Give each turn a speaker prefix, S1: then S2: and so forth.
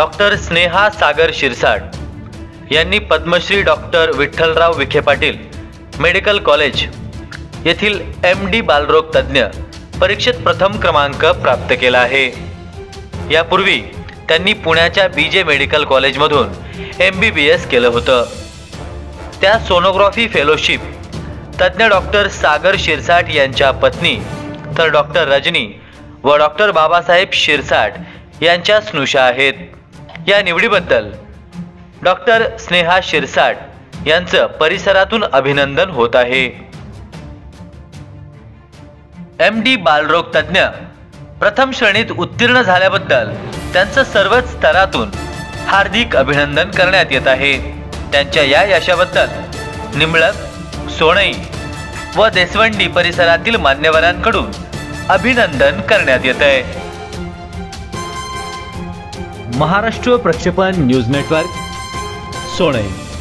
S1: Doctor Sneha Sagar Shirsat यांनी Padmashri doctor Vitthalrao Vikhe Patil medical college येथील MD बालरोग तज्ज्ञ परीक्षेत प्रथम क्रमांक प्राप्त केला आहे। यापूर्वी त्यांनी पुण्याच्या BJ मेडिकल कॉलेजमधून MBBS केलं होतं। त्या सोनोग्राफी फेलोशिप तज्ज्ञ डॉक्टर सागर शिरसाट यांच्या पत्नी तर डॉक्टर रजनी व डॉक्टर बाबासाहेब शिरसाट यांच्या स्नुषा आहेत। या निवडीबद्दल डॉक्टर स्नेहा शिरसाट यांचं परिसरातून अभिनंदन होत आहे। MD बालरोग तज्ज्ञ प्रथम श्रेणीत उत्तीर्ण झाल्याबद्दल त्यांचं सर्वच स्तरातून हार्दिक अभिनंदन करण्यात येत आहे। त्यांच्या या यशाबद्दल निंबळक, सोनई व देसवंडी परिसरातील मान्यवरांकडून अभिनंदन करण्यात येत आहे।
S2: महाराष्ट्र प्रक्षेपण न्यूज नेटवर्क, सोनई।